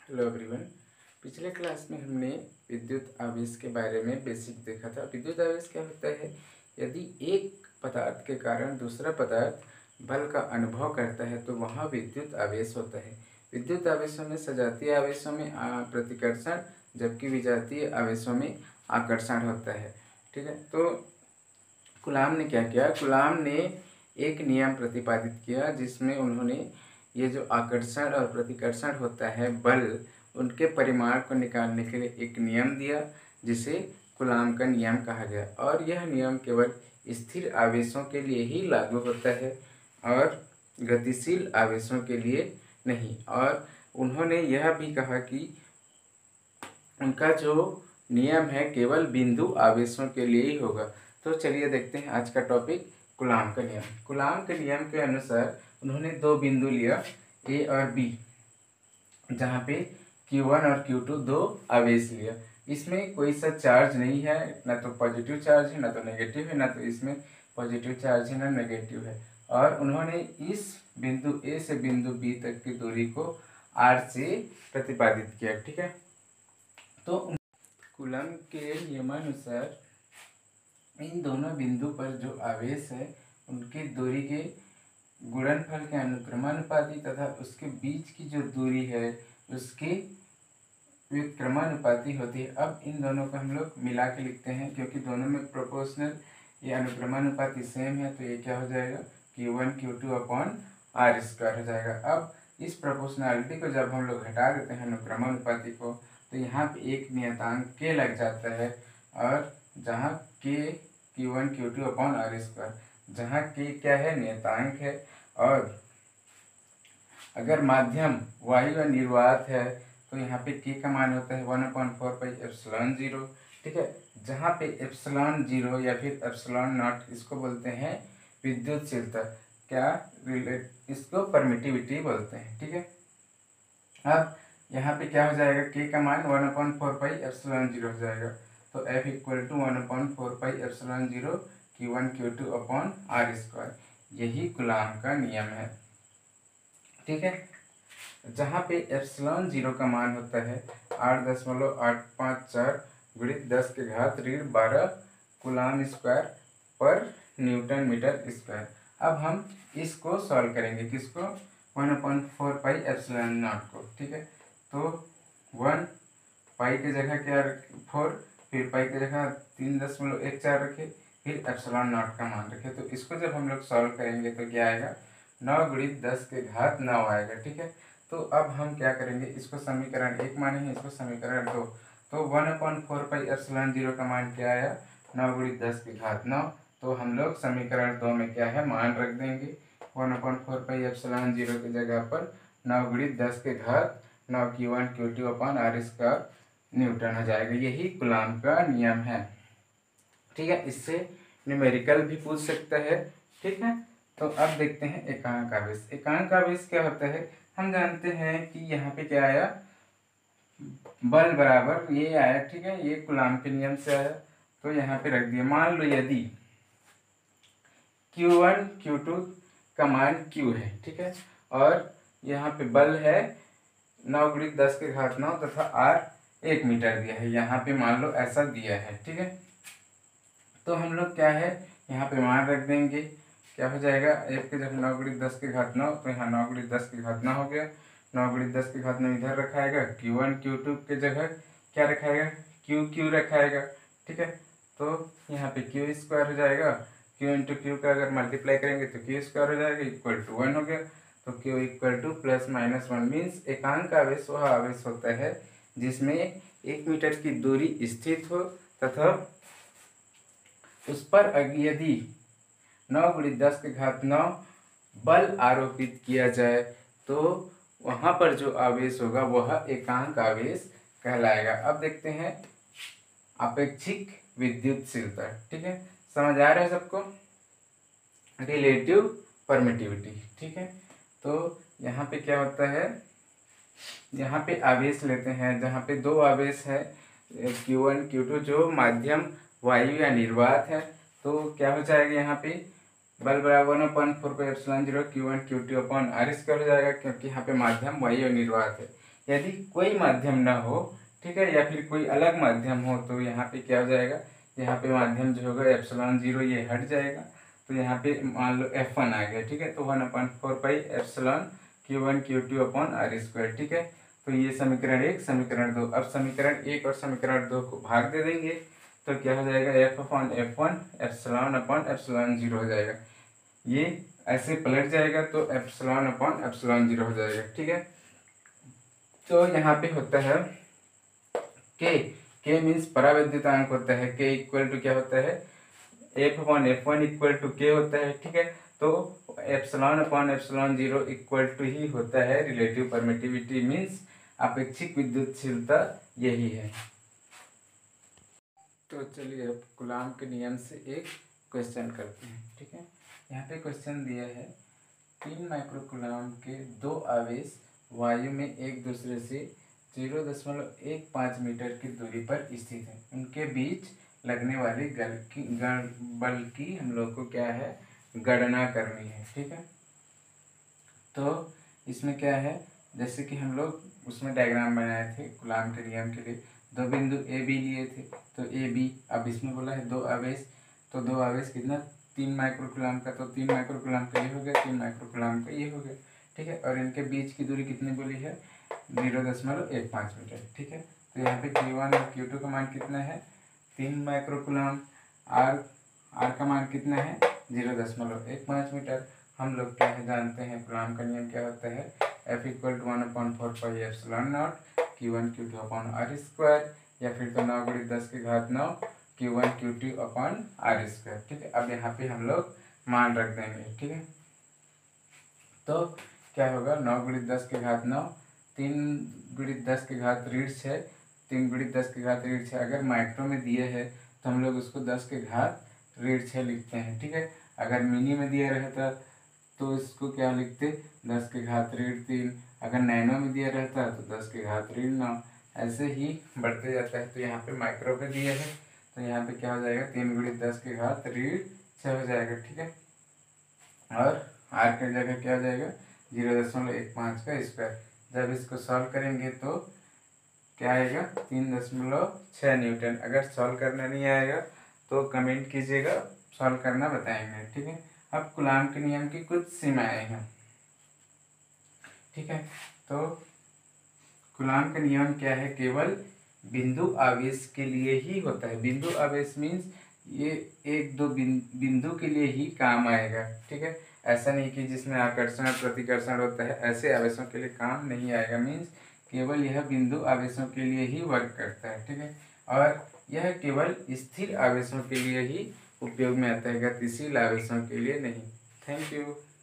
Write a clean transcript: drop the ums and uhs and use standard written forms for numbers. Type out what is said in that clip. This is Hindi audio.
Hello everyone. पिछले क्लास में हमने विद्युत आवेश के बारे में बेसिक देखा था। विद्युत आवेश क्या होता है? यदि एक पदार्थ के कारण दूसरा पदार्थ बल का अनुभव करता है तो वहाँ विद्युत आवेश होता है। विद्युत आवेशों में सजातीय आवेशों में प्रतिकर्षण, जबकि विजातीय आवेशों में आकर्षण होता है। ठीक है, तो कूलाम ने क्या किया? कूलाम ने एक नियम प्रतिपादित किया जिसमें उन्होंने ये जो आकर्षण और प्रतिकर्षण होता है बल, उनके परिमाण को निकालने के लिए एक नियम दिया जिसे कूलाम का नियम कहा गया। और यह नियम केवल स्थिर आवेशों के लिए ही लागू होता है और गतिशील आवेशों के लिए नहीं। और उन्होंने यह भी कहा कि उनका जो नियम है केवल बिंदु आवेशों के लिए ही होगा। तो चलिए देखते हैं आज का टॉपिक, कूलाम का नियम। कूलाम के नियम के अनुसार उन्होंने दो बिंदु लिया, ए और बी, जहाँ पे Q1 और Q2 दो आवेश लिया। इसमें कोई सा चार्ज नहीं है, ना तो पॉजिटिव चार्ज है ना तो नेगेटिव है, ना तो इसमें पॉजिटिव चार्ज है ना नेगेटिव है। और उन्होंने इस बिंदु ए से बिंदु बी तक की दूरी को r से प्रतिपादित किया। ठीक है, तो कूलम के नियमानुसार इन दोनों बिंदु पर जो आवेश है उनकी दूरी के गुणनफल के अनुक्रमानुपाती तथा उसके बीच की जो दूरी है उसकी व्युत्क्रमानुपाती होती है। अब इन दोनों को हम लोग मिला के लिखते हैं क्योंकि दोनों में प्रोपोर्शनल या अनुक्रमानुपाती सेम है, तो ये क्या हो जाएगा? Q1 Q2 upon R square हो जाएगा। अब इस प्रोपोर्शनैलिटी को जब हम लोग हटा देते हैं अनुक्रमानुपाती को, तो यहाँ पे एक नियतांक k लग जाता है, और जहाँ k Q1 Q2 upon R square, जहाँ k क्या है? नियतांक है। और अगर माध्यम वायु या निर्वात है तो यहाँ पे k का मान होता है 1/4πε0। ठीक है, जहाँ पे ε0 या फिर ε0 इसको बोलते हैं विद्युतशीलता, क्या इसको परमिटिविटी बोलते हैं। ठीक है, अब यहाँ पे क्या हो जाएगा? k का मान 1/4πε0 हो जाएगा, तो F equal to 1/4πε0 Q1 Q2 upon R square. यही कूलाम का नियम है। ठीक है, जहाँ पे ε0 का मान होता है 8.854 गुणित 10 के घात ऋण 12 कूलाम स्क्वायर पर न्यूटन मीटर स्क्वायर। अब हम इसको सॉल्व करेंगे, किसको? 1/4πε0 को। ठीक है, तो 1 पाई की जगह क्या 4, फिर पाई की जगह 3.14 रखे, फिर ε0 का मान रखे। तो इसको जब हम लोग सॉल्व करेंगे तो क्या आएगा? 9 गुणित 10 के घात 9 आएगा। ठीक है, तो अब हम क्या करेंगे? इसको समीकरण 1 मानेंगे, इसको समीकरण 2। तो 1/4πε0 का मान क्या आया? 9 गुणित 10 के घात 9। तो हम लोग समीकरण 2 में क्या है? मान रख देंगे। 1/4πε0 की जगह पर 9 गुणित 10 के घात 9 Q1 Q2 upon R square Newton हो जाएगा। यही कूलाम का नियम है। ठीक है, इससे न्यूमेरिकल भी पूछ सकता है। ठीक है, तो अब देखते हैं एकांक आवेश। एकांक आवेश क्या होता है? हम जानते हैं कि यहाँ पे क्या आया? बल बराबर ये आया। ठीक है, ये कूलाम के नियम से आया, तो यहाँ पे रख दिया। मान लो यदि Q1 Q2 का मान Q है, ठीक है, और यहाँ पे बल है 9 गुणित 10 के घात 9 तथा R 1 मीटर दिया है। यहाँ पे मान लो ऐसा दिया है। ठीक है, तो हम लोग क्या है? यहाँ पे मान रख देंगे। क्या हो जाएगा? 1 की जगह 9 गुणित 10 के घात 9, तो यहाँ 9 गुणित 10 के घात 9 हो गया। 9 गुणित 10 के घात 9 इधर रखाएगा। Q1 Q2 के जगह क्या रखाएगा? Q रखाएगा। ठीक है, तो यहाँ पे Q स्क्वायर हो जाएगा। Q इंटू Q का अगर मल्टीप्लाई करेंगे तो Q स्क्वायर हो जाएगा, इक्वल टू 1 हो गया। तो Q equal to plus minus 1 means एकांक आवेश वह आवेश होता है जिसमें 1 मीटर की दूरी स्थित हो तथा उस पर यदि 9 गुणित 10 के घात 9 बल आरोपित किया जाए तो वहाँ पर जो आवेश होगा वह एकांक आवेश कहलाएगा। अब देखते हैं आपेक्षिक विद्युतशीलता। ठीक है, समझ आ रहा है सबको? Relative permittivity. ठीक है, तो यहाँ पे क्या होता है? यहाँ पे आवेश लेते हैं, जहाँ पे दो आवेश है Q1 Q2 जो माध्यम वायु या निर्वात है, तो क्या हो जाएगा? यहाँ पे बल बराबर 1/4πε0 Q1 Q2 upon R square हो जाएगा, क्योंकि यहाँ पे माध्यम वायु या निर्वात है। यदि कोई माध्यम ना हो, ठीक है, या फिर कोई अलग माध्यम हो, तो यहाँ पे क्या हो जाएगा, यहाँ पे माध्यम जो होगा एप्सिलॉन 0 ये हट जाएगा, तो यहाँ पे मान लो F1 आ गया, ठीक है, तो 1/4 epsilon Q1 Q2 upon R square, ठीक है। तो ये समीकरण 1, समीकरण 2। अब समीकरण 1 और समीकरण 2 को भाग दे देंगे तो क्या हो जाएगा, F/F1 एप्सिलॉन अपॉन एप्सिलॉन 0 हो जाएगा। ये ऐसे पलट जाएगा तो एप्सिलॉन अपॉन एप्सिलॉन 0 हो जाएगा, ठीक है। तो यहाँ पे होता है के मीन्स परावैद्युतांक होता है, के इक्वल टू क्या होता है, F/F1 इक्वल टू के होता है, ठीक है। तो epsilon upon epsilon 0 equal to ही होता है रिलेटिव परमिटिविटी, मीन्स आपेक्षिक विद्युतशीलता, यही है। तो चलिए अब कूलाम के नियम से एक क्वेश्चन करते हैं, ठीक है। यहाँ पे क्वेश्चन दिया है 3 माइक्रोकूलाम के 2 आवेश वायु में एक दूसरे से 0.15 मीटर की दूरी पर स्थित है। उनके बीच लगने वाली बल की हम लोग को क्या है, गणना करनी है, ठीक है। तो इसमें क्या है, जैसे कि हम लोग उसमें डायग्राम बनाए थे कूलाम के नियम के लिए, 2 बिंदु ए बी लिए थे, तो ए बी, अब इसमें बोला है 2 आवेश, तो 2 आवेश कितना, 3 माइक्रोकूलाम का, तो 3 माइक्रोकूलाम का ये हो गया, 3 माइक्रोकूलाम का ये हो गया, ठीक है। और इनके बीच की दूरी कितनी बोली है, 0.15 मीटर, ठीक है। तो यहाँ पे Q1 और Q2 का मान कितना है, 3 माइक्रोकूलाम, आर का मान कितना है, 0.15 मीटर। हम लोग क्या है जानते हैं, कूलाम का नियम क्या होता है, F=1/4 epsilon naught Q1 Q2 upon R square, या फिर तो 9 × 10⁹ Q1 Q2 upon R square, ठीक है। अब यहाँ पे हम लोग मान रख देंगे, ठीक है। तो क्या होगा, 9 × 10⁹, 3 × 10⁻6, 3 × 10⁻6, अगर माइक्रो में दिए है तो हम लोग उसको 10⁻6 लिखते हैं, ठीक है। अगर मिनी में दिया रहता तो इसको क्या लिखते, 10⁻3, अगर नैनो में दिया रहता तो 10⁻9, ऐसे ही बढ़ते जाता है। तो यहाँ पे माइक्रो पे दिए है तो यहाँ पे क्या हो जाएगा, 3 × 10⁻6 हो जाएगा, ठीक है। और आर की जगह क्या हो जाएगा, 0.15 का स्क्वायर। जब इसको सॉल्व करेंगे तो क्या आएगा, 3.6 न्यूटन। अगर सॉल्व करना नहीं आएगा तो कमेंट कीजिएगा, सॉल्व करना बताएंगे, ठीक है। अब कूलाम के नियम की कुछ सीमाएं हैं, ठीक है। तो कूलाम का नियम क्या है, केवल बिंदु आवेश के लिए ही होता है। बिंदु आवेश मीन्स ये 1-2 बिंदु के लिए ही काम आएगा, ठीक है। ऐसा नहीं कि जिसमें आकर्षण प्रतिकर्षण होता है, ऐसे आवेशों के लिए काम नहीं आएगा, मीन्स केवल यह बिंदु आवेशों के लिए ही वर्क करता है, ठीक है। और यह केवल स्थिर आवेशों के लिए ही उपयोग में आता है, गतिशील आवेशों के लिए नहीं। Thank you.